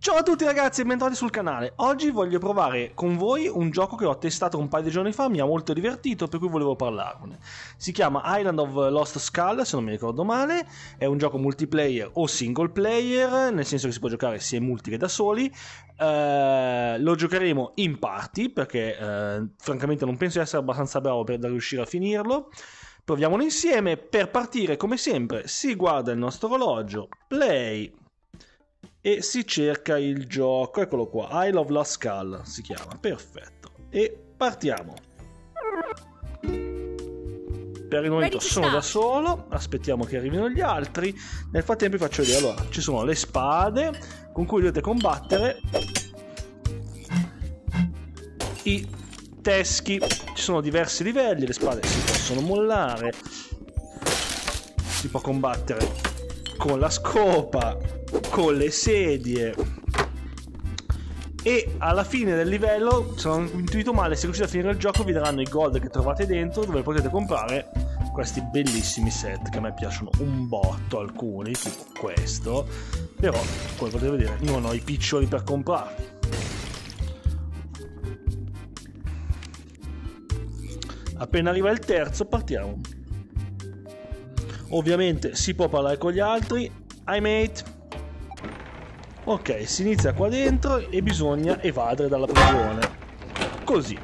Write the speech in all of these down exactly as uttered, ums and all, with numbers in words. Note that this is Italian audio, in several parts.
Ciao a tutti ragazzi e bentornati sul canale. Oggi voglio provare con voi un gioco che ho testato un paio di giorni fa, mi ha molto divertito, per cui volevo parlarne. Si chiama Island of Lost Skull, se non mi ricordo male. È un gioco multiplayer o single player, nel senso che si può giocare sia in multi che da soli. Uh, lo giocheremo in party perché uh, francamente non penso di essere abbastanza bravo per da riuscire a finirlo. Proviamolo insieme. Per partire, come sempre, si guarda il nostro orologio, play, e si cerca il gioco. Eccolo qua, Isle of Lost Skull si chiama, perfetto, e partiamo. Per il momento sono da solo, aspettiamo che arrivino gli altri. Nel frattempo vi faccio vedere. Allora, ci sono le spade con cui dovete combattere, i teschi, ci sono diversi livelli, le spade si possono mollare, si può combattere con la scopa, con le sedie, e alla fine del livello, se non ho intuito male, se riuscite a finire il gioco vi daranno i gold che trovate dentro, dove potete comprare questi bellissimi set che a me piacciono un botto, alcuni tipo questo, però come potete vedere non ho i piccioli per comprarli. Appena arriva il terzo partiamo. Ovviamente si può parlare con gli altri. Hi mate. Ok, si inizia qua dentro e bisogna evadere dalla prigione. Così.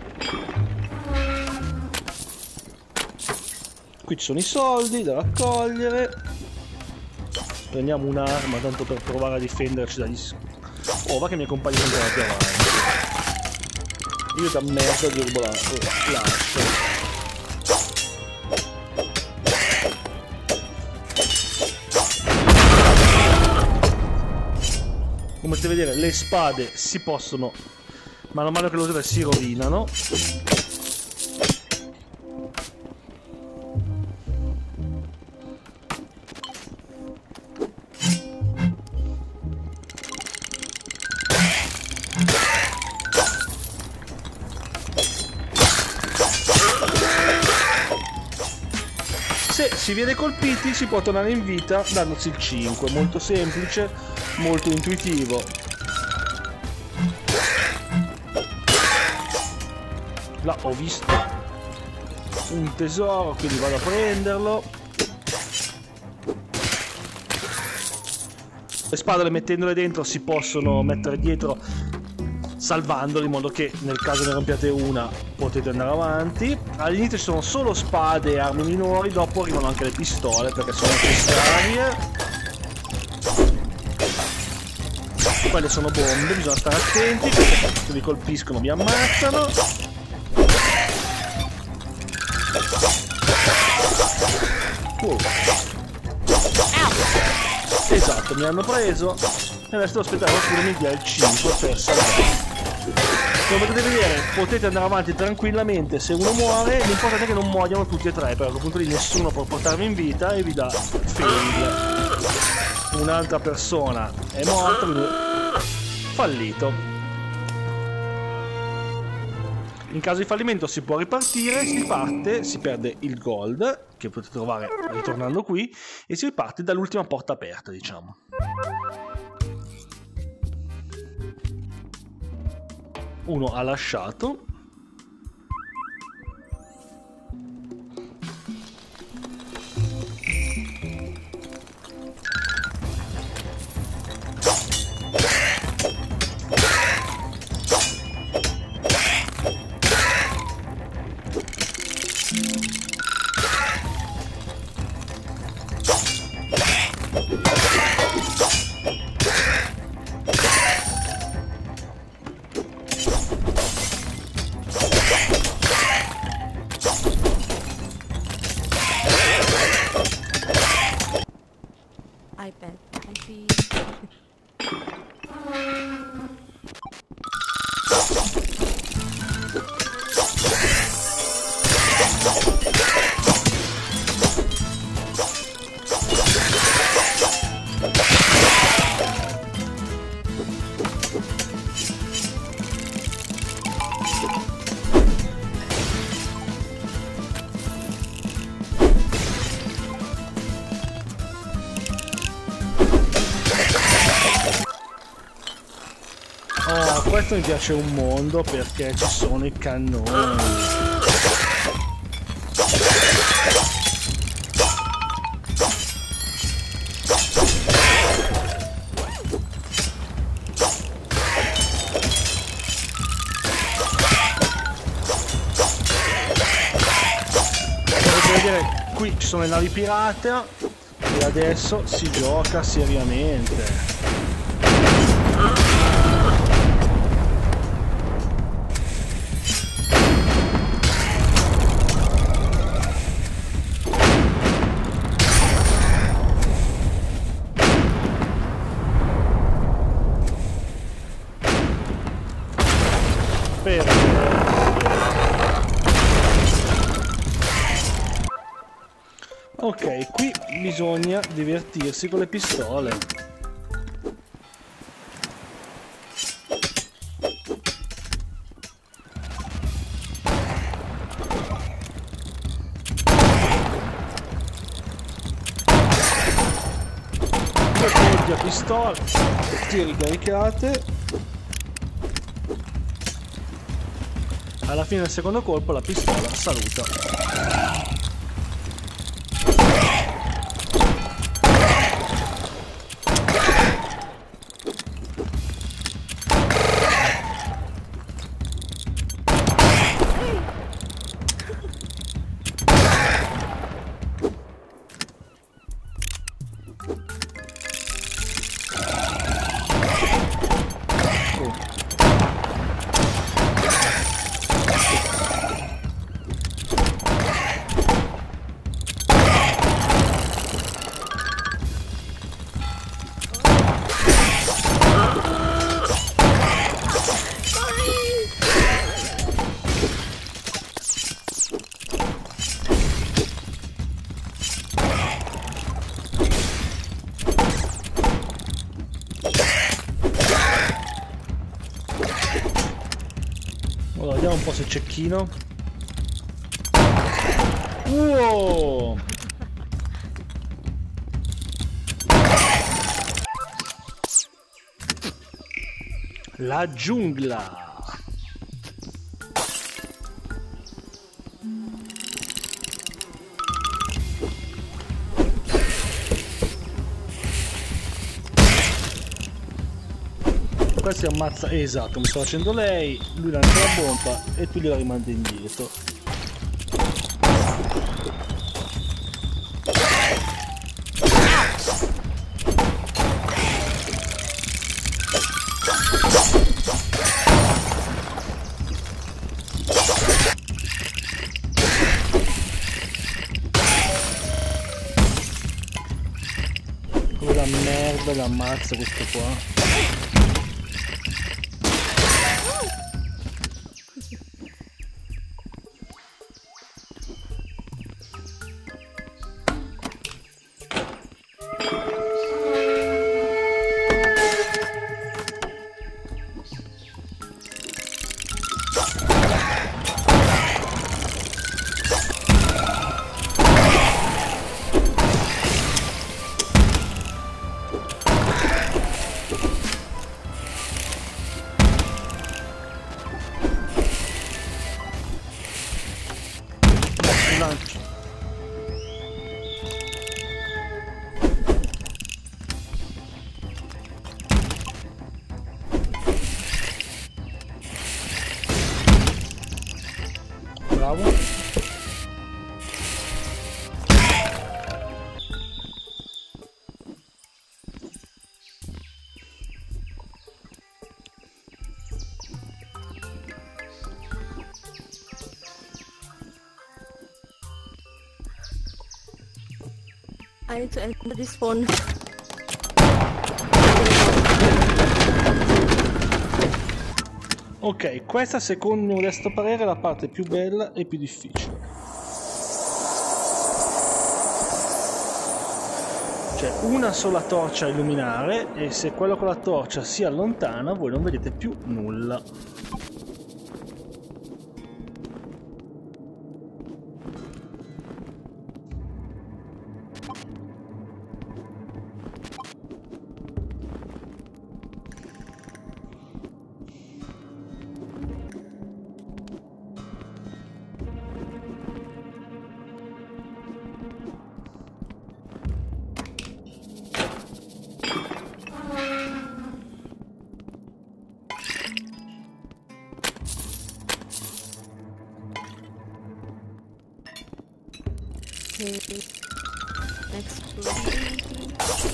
Qui ci sono i soldi da raccogliere. Prendiamo un'arma tanto per provare a difenderci dagli... Oh, va che i miei compagni sono andati avanti. Io da merda dirbo la... Oh, lascio. Come potete vedere, le spade si possono, mano a mano che lo usate, si rovinano. Se si viene colpiti si può tornare in vita dandosi il cinque, molto semplice, molto intuitivo. Là ho visto un tesoro, quindi vado a prenderlo. Le spade, mettendole dentro, si possono mettere dietro salvandoli, in modo che nel caso ne rompiate una potete andare avanti. All'inizio ci sono solo spade e armi minori, dopo arrivano anche le pistole perché sono necessarie. Quelle sono bombe, bisogna stare attenti perché se vi colpiscono vi ammazzano. Oh. Esatto, mi hanno preso e adesso devo aspettare che mi dia il cinque per salvare. Come potete vedere potete andare avanti tranquillamente. Se uno muore l'importante è che non muoiano tutti e tre, perché a quel punto lì nessuno può portarvi in vita e vi dà fail. Un'altra persona è morta, quindi fallito. In caso di fallimento si può ripartire, si parte, si perde il gold che potete trovare ritornando qui e si riparte dall'ultima porta aperta, diciamo. Uno ha lasciato. questo mi piace un mondo perché ci sono i cannoni. Potete vedere, qui ci sono le navi pirata e adesso si gioca seriamente. Ok, qui bisogna divertirsi con le pistole. Due colpi a pistola, tiri caricate. Alla fine del secondo colpo la pistola saluta. Allora, vediamo un po' se cecchino. Wow! La giungla. Questo ammazza, esatto, mi sta facendo lei, lui lancia la bomba e tu gliela rimandi indietro. Come la merda l'ammazza questo qua. Lancio. Bravo. I need to enter this phone. Ok, questa secondo il mio modesto parere è la parte più bella e più difficile. C'è una sola torcia a illuminare e se quello con la torcia si allontana voi non vedete più nulla. Okay. Next floor.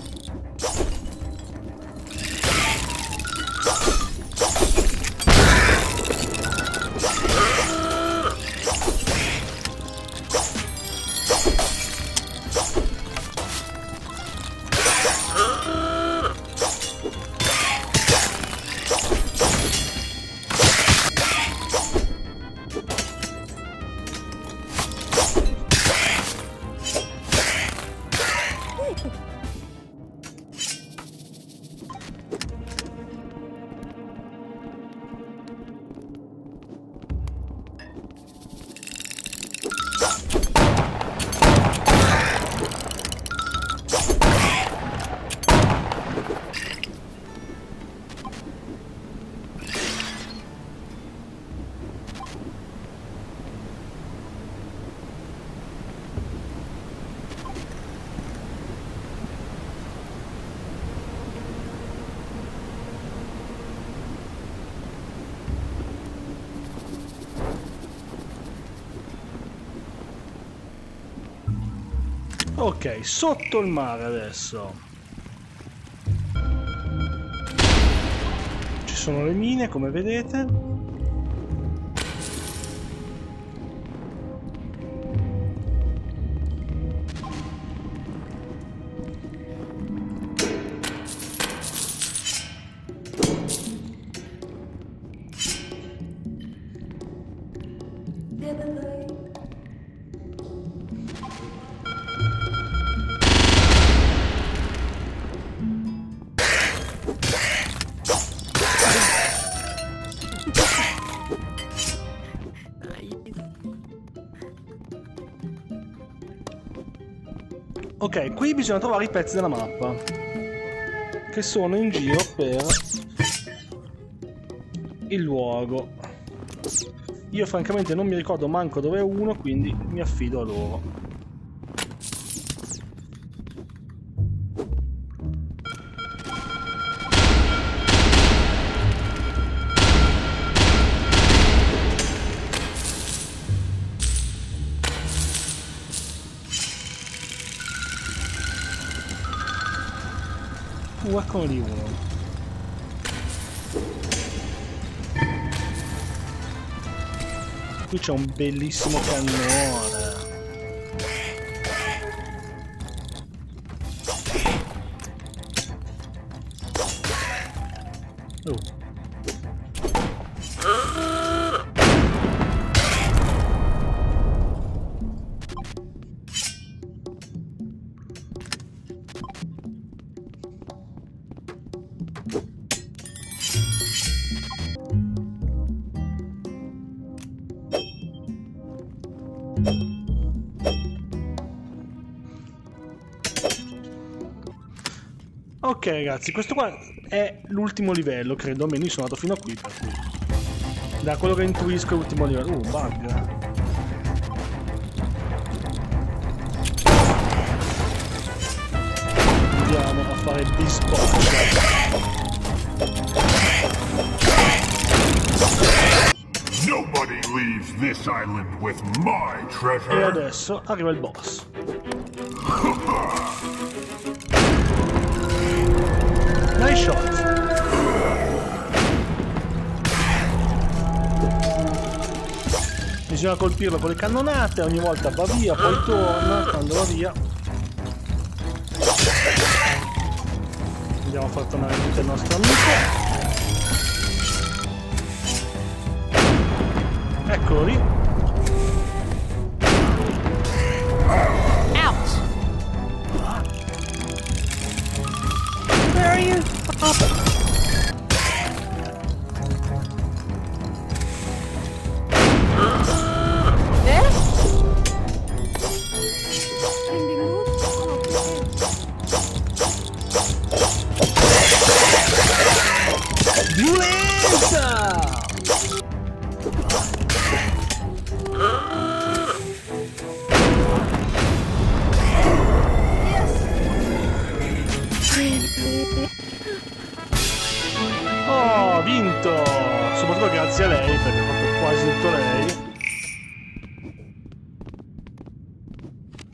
Ok, sotto il mare adesso. Ci sono le mine, come vedete. Ok, qui bisogna trovare i pezzi della mappa che sono in giro per il luogo. Io francamente non mi ricordo manco dove è uno, quindi mi affido a loro. Uh, eccolo lì uno. Qui c'è un bellissimo cannone. Oh. Ok ragazzi, questo qua è l'ultimo livello, credo, almeno io sono andato fino a qui, per cui da quello che intuisco è l'ultimo livello. Uh, bug. Andiamo a fare bisboccia. Nobody leaves this island with my treasure. E adesso arriva il boss. Nice shot. Bisogna colpirlo con le cannonate, ogni volta va via, poi torna, quando va via. Andiamo a far tornare tutto il nostro amico. Eccolo lì. Ouch! Where are you? Oh. There? Can we move? Oh, Violenza! Oh, ho vinto! Soprattutto grazie a lei, perché ho fatto quasi tutto lei.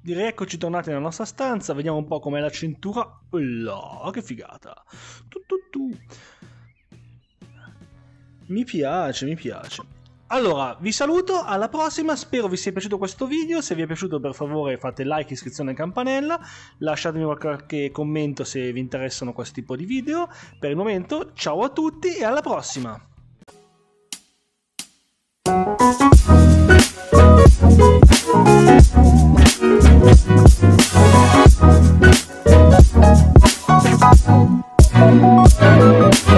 rieccoci tornati nella nostra stanza, vediamo un po' com'è la cintura. Là, che figata. Tu, tu, tu. Mi piace, mi piace. Allora, vi saluto, alla prossima, spero vi sia piaciuto questo video. Se vi è piaciuto, per favore fate like, iscrizione e campanella, lasciatemi qualche commento se vi interessano questo tipo di video. Per il momento, ciao a tutti e alla prossima! We'll be right back.